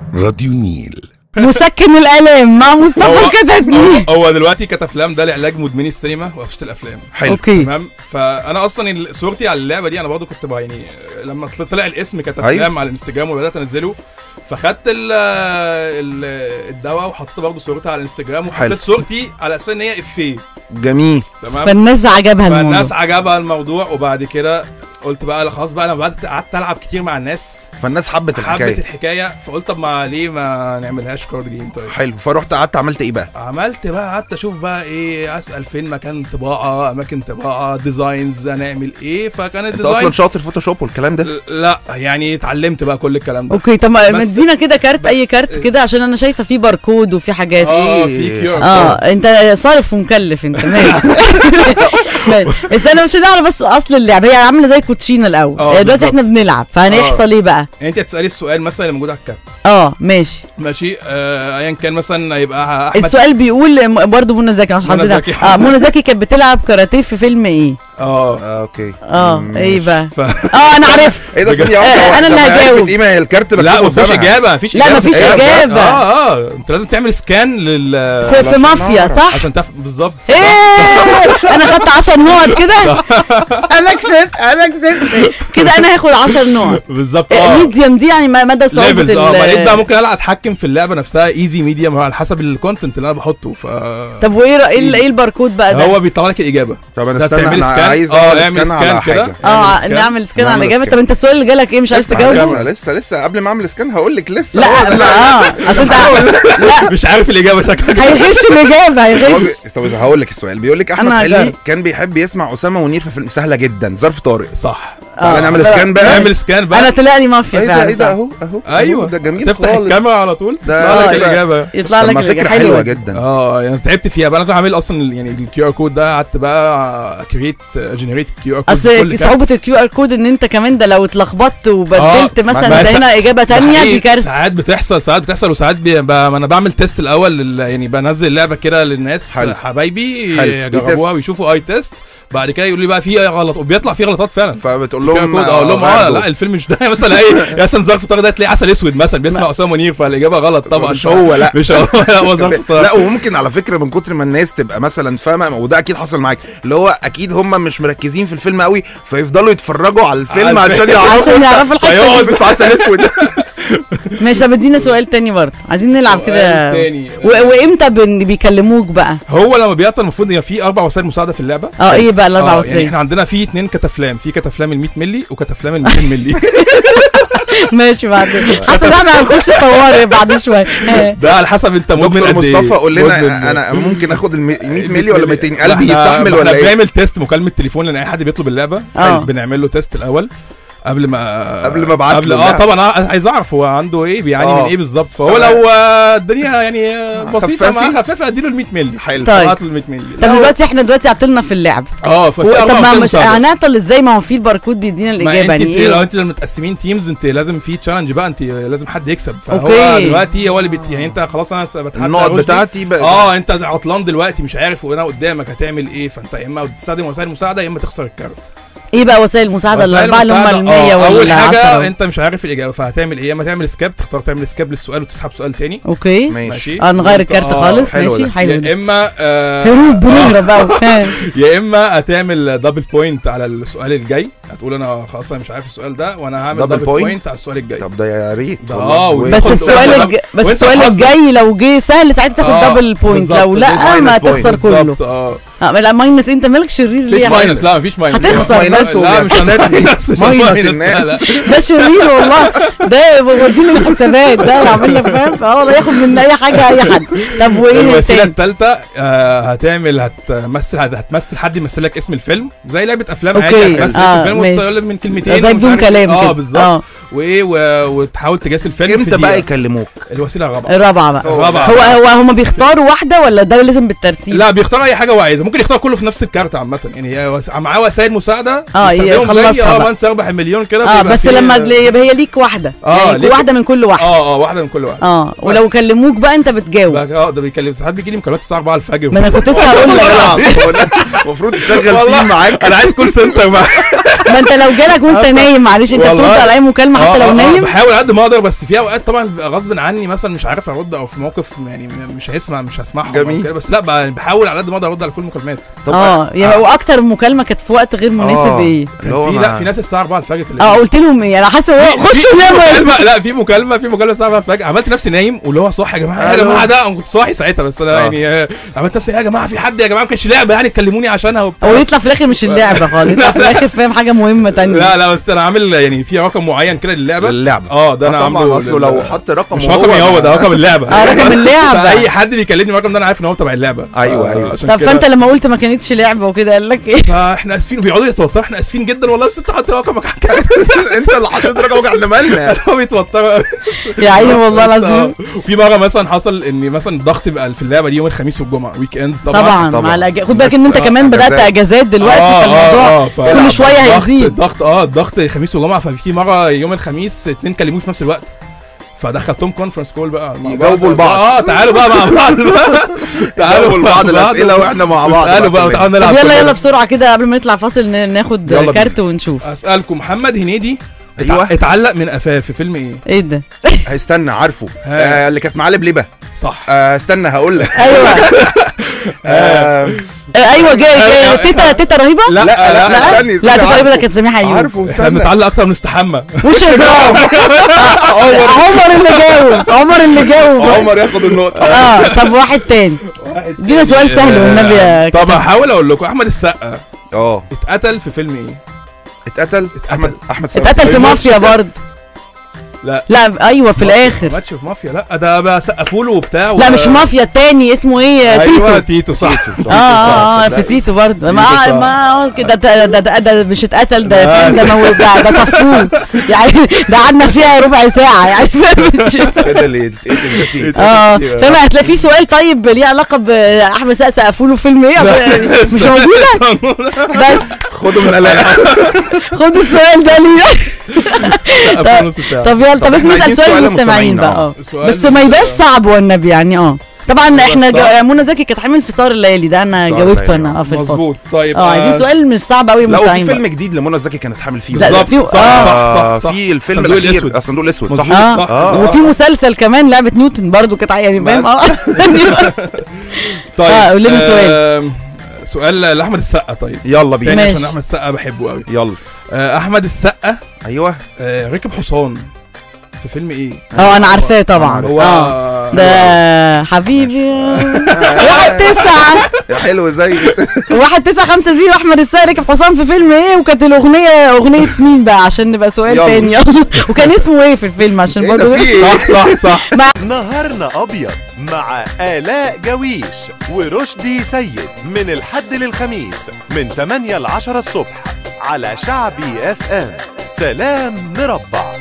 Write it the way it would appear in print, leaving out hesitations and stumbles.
راديو نيل. مسكن الالام مع مصطفى الكتاتني. هو دلوقتي كتافلام ده لعلاج مدمني السينما وقفشه الافلام. حلو اوكي تمام. فانا اصلا صورتي على اللعبه دي انا برضه كنت يعني لما طلع الاسم كتافلام على الانستجرام وبدات انزله، فخدت الدواء وحطيت برضه صورتها على الانستجرام وحطيت صورتي على اساس ان هي افيه. جميل. تمام. فالناس عجبها الموضوع وبعد كده قلت بقى خلاص بقى انا قعدت العب كتير مع الناس فالناس حبت الحكايه فقلت طب ما ليه ما نعملهاش كارد جيم. طيب حلو. فرحت قعدت عملت ايه بقى؟ قعدت اشوف بقى ايه، اسال فين مكان طباعه، اماكن طباعه، ديزاينز، هنعمل ايه. فكان الديزاين انت اصلا شاطر فوتوشوب والكلام ده؟ لا يعني اتعلمت بقى كل الكلام ده. اوكي طب مدينا كده كارت، اي كارت كده عشان انا شايفه فيه باركود وفي حاجات. في كيو انت صارف ومكلف انت. ماشي استنى مش هنعرف بس اصل اللعبه هي عامله زي كوتشينه الاول. دلوقتي احنا بنلعب فهنحصل ايه بقى؟ انت هتسالي السؤال مثلا اللي موجود على الكارت. ماشي ايا كان مثلا هيبقى احمد. السؤال بيقول برضه منى زكي مش حافظها. منى زكي كانت بتلعب كاراتيه في فيلم ايه؟ اوكي. ايه بقى؟ انا عرفت. ايه ده؟ انا اللي هجاوب. ايه ما الكارت لا مفيش اجابه. لا مفيش اجابه. انت لازم تعمل سكان في مافيا صح؟ عشان تعرف بالظبط. انا خدت 10 نقط كده. انا كسبت كده. انا هاخد 10 نقط بالظبط. ميديوم دي يعني مدى صعوبه بعدين بقى ممكن العب اتحكم في اللعبه نفسها ايزي ميديوم على حسب الكونتنت اللي انا بحطه. طب وايه ايه الباركود بقى ده؟ هو بيطلع لك الاجابه. طب انا استنى انا عايز اعمل سكان كده. نعمل سكان على الاجابه. طب انت السؤال اللي جالك ايه؟ مش عايز تجاوب؟ لسه قبل ما اعمل سكان هقول لك لسه. لا اصل انت لا مش عارف الاجابه شكلك. هيغش الاجابه هيغش. طب هقول لك السؤال. بيقول لك احمد حلمي كان بيحب يسمع اسامه منير في فيلم سهله جدا ظرف طارق. صح. تعالى نعمل سكان بقى. نعمل سكان بقى. انا طلع لي مافيا فعلا. ايه ده اهو ايوه ده جميل تفتح خالص. الكاميرا على طول ده الاجابه يطلع لك فكره حلوه جدا. يعني تعبت فيها بقى. انا كنت عامل اصلا يعني الكيو ار كود ده قعدت بقى جنريت كيو ار كود. اصل صعوبه الكيو ار كود ان انت كمان ده لو اتلخبطت وبدلت مثلا هنا اجابه ثانيه دي كارثه. ساعات بتحصل وساعات انا بعمل تيست الاول يعني بنزل اللعبه كده للناس حبايبي يجربوها ويشوفوا اي تيست. بعد كده يقول لي بقى في غلط وبيطلع في غلطات فعلا. فبتقول لهم اقول لهم لا الفيلم مش ده. مثلا ايه مثلا ظرف طارق ده تلاقي عسل اسود مثلا بيسمع اسامه منير فالاجابه غلط طبعا. مش هو. لا مش هو ظرف طارق. لا وممكن على فكره من كتر ما الناس تبقى مثلا فاهمه وده اكيد حصل معاك اللي هو اكيد هم مش مركزين في الفيلم قوي فيفضلوا يتفرجوا على الفيلم عشان يعرفوا الحته. فيقعد في عسل اسود. ماشي طب ادينا سؤال تاني برضه عايزين نلعب كده. وامتى بيكلموك بقى؟ هو لما بيعطل المفروض ان في 4 وسائل مساعده في اللعبه. ايه بقى ال4 وسائل؟ يعني احنا عندنا في 2 كتافلام. في كتافلام ال 100 مللي وكتافلام ال 200 مللي. ماشي بعدين حسب احنا هنخش طوارئ بعد شويه. ده على حسب انت مدمن قد ايه. مصطفى قول لنا انا ممكن اخد ال 100 مللي ولا 200 قلبي يستحمل ولا ايه؟ احنا بنعمل تيست مكالمه تليفون لان اي حد بيطلب اللعبه بنعمل له تيست الاول قبل ما ابعت له. طبعا عايز اعرف هو عنده ايه بيعاني من ايه بالظبط. فهو لو الدنيا يعني بسيطه معاه خفيفه اديله ال 100 مللي. حلو. طيب له ال 100 مللي. طب احنا دلوقتي عطلنا في اللعب. طب ما مش هنعطل ازاي؟ ما هو في الباركود بيدينا الاجابه يعني. لو انت لما متقسمين تيمز انت لازم في تشالنج بقى. انت لازم حد يكسب. فهو دلوقتي هو اللي يعني انت خلاص انا بتحدى النقط بتاعتي بقى. انت عطلان دلوقتي مش عارف وانا قدامك هتعمل ايه. فانت يا اما تستخدم وسائل مساعده يا اما تخسر الكارت. ايه بقى وسائل المساعده الاربعه اللي هم ال 100 اول حاجه انت مش عارف الاجابه فهتعمل ايه؟ يا اما تعمل سكيب تختار تعمل سكيب للسؤال وتسحب سؤال تاني. اوكي ماشي. نغير الكارت خالص. ماشي حلو. يا اما هروب بقى. يا اما هتعمل دبل بوينت على السؤال الجاي. هتقول انا خلاص انا مش عارف السؤال ده وانا هعمل دبل بوينت على السؤال الجاي. طب ده يا ريت. بس السؤال الجاي لو جه سهل ساعتها تاخد دبل بوينت. لو لا ما تخسر كله. لا ماينس. انت مالك شرير ليه؟ مفيش ماينس. لا مفيش ماينس. هتخسر. لا مش ماينس. ده شرير والله. ده وديني الحسابات ده اللي عامل لك فاهم. والله ياخد من اي حاجه اي حد. طب وايه الوسيله الثالثه؟ هتمثل حد يمثل لك اسم الفيلم زي لعبه افلام عادي. هتمثل اسم الفيلم وتقول من كلمتين زي بدون كلام كده. بالظبط. وايه وتحاول تجاس الفيلم. امتى بقى يكلموك؟ الوسيله الرابعه بقى. هو هم بيختاروا واحده ولا ده لازم بالترتيب؟ لا بيختار اي حاجه هو عايزها. ممكن يختار كله في نفس الكارت عامه يعني. معاه وسائل مساعده يخلصها بقى. بنسى اربح المليون كده. بس لما يبقى هي ليك واحده يعني واحده من كل واحد. واحده من كل واحد. ولو كلموك بقى انت بتجاوب. ده بيكلم. ساعات بيجي لي مكالمات الساعه 4 الفجر. ما انا كنت لسه هقول لك المفروض تشتغل تيم معاك. انا عايز كول سنتر معاك. ما انت لو جالك وانت نايم معلش انت بترد على اي مكالمه حتى لو نايم؟ بحاول قد ما اقدر، بس في اوقات طبعا بيبقى غصب عني مثلا مش عارف ارد، او في موقف يعني مش هسمعهم جميل. بس لا بحاول على قد ما اقدر ارد على كل المكالمات. يعني واكتر مكالمه كانت في وقت غير مناسب ايه؟ في ناس الساعه 4 الفجر قلت لهم ايه؟ انا حاسه خشوا ناموا. لا في مكالمه الساعه 4 الفجر، عملت نفسي نايم واللي هو صاحي يا جماعه ده انا كنت صاحي ساعتها، بس انا يعني عملت نفسي يا جماعه في حد يا جماعه ما كانش لعبه يعني تكلموني عشانها وبتاع، ويطلع في الاخر مش اللعبه خالص، يطلع في الاخر فاهم حاجه مهمه ثانيه. لا بس انا عامل يعني في رقم معين كده للعبه ده انا عامله اصله لو حط رقم مش رقمي هو ده رقم اللعبه. رقم اللعبه. اي حد بيكلمني الرقم ده انا عارف ان هو تبع اللعبه. ايوه. طب فانت لما قلت ما كانتش لعبه وكده قال لك ايه؟ احنا اسفين، وبيقعدوا يتوتروا، احنا اسفين جدا والله بس انت حاطط رقمك. انت اللي حطيت رقمك، احنا مالنا. هو بيتوتروا يا عيني والله العظيم. وفي مره مثلا حصل ان مثلا الضغط بقى في اللعبه دي يوم الخميس والجمعه ويك اندز طبعا مع خد بالك ان انت كمان بدات اجازات دلوقتي، فالموضوع كل شويه هيزيد الضغط خميس وجمعه. ففي مره يوم الخميس 2 كلموني في نفس الوقت، فدخلتهم كونفرنس كول بقى يجاوبوا لبعض. تعالوا بقى مع بعض تعالوا لبعض الاسئله واحنا مع بعض. اسالوا بقى وتعالوا نلعب. يلا بسرعه كده قبل ما نطلع فاصل ناخد كارت ونشوف. اسالكم محمد هنيدي اتعلق من قفاه في فيلم ايه ده؟ هيستنى عارفه اللي كانت معاه لبلبه صح. استنى هقول لك. ايوه ايوه جاي تيتا رهيبه. لا تيتا رهيبه ده كانت سميحه ايوب. عارفه احنا بنتعلق اكتر من استحمى. وش الجواب؟ عمر اللي جاوب عمر ياخد النقطه. طب واحد تاني ادينا سؤال سهل والنبي. طب هحاول اقول لكم احمد السقا اتقتل في فيلم ايه؟ احمد اتقتل في مافيا برضه. لا ايوه في الاخر ماتش في مافيا. لا ده بقى سقفوا له وبتاع لا مش مافيا التاني اسمه ايه؟ ايوه تيتو صح. في تيتو برضه ما كده ده مش اتقتل ده ده صفوه يعني ده قعدنا فيها ربع ساعه يعني كده اللي فاهم. هتلاقي في سؤال طيب ليه علاقه باحمد السقا سقفوا له فيلم ايه مش موجوده بس خدوا من قلقها. خدوا السؤال ده ليه. طب يلا طب نسال سؤال المستمعين بقى بس ما يبقاش صعب والنبي يعني طبعا احنا منى زكي كانت حامل في سهر الليالي ده انا جاوبته انا في الفصل. مظبوط. طيب عايزين سؤال مش صعب قوي المستمعين. لو في فيلم جديد لمنى زكي كانت حامل فيه بالظبط. صح في الفيلم الاخير الصندوق الاسود صح. وفي مسلسل كمان لعبه نيوتن برضو كانت يعني فاهم. طيب قول لنا سؤال لاحمد السقا. طيب يلا بينا عشان احمد السقا بحبه قوي. يلا احمد السقا ايوه ركب حصان في فيلم ايه؟ انا عارفاه طبعا. ده حبيبي 1-9 حلو زي 1-9-5-0 احمد السقا ركب حصان في فيلم ايه؟ وكانت اغنيه مين بقى عشان نبقى سؤال تاني. يلا وكان اسمه ايه في الفيلم عشان برضه صح نهارنا ابيض مع آلاء جويش ورشدي سيد من الحد للخميس من 8 ل 10 الصبح على شعبي FM. سلام مربع.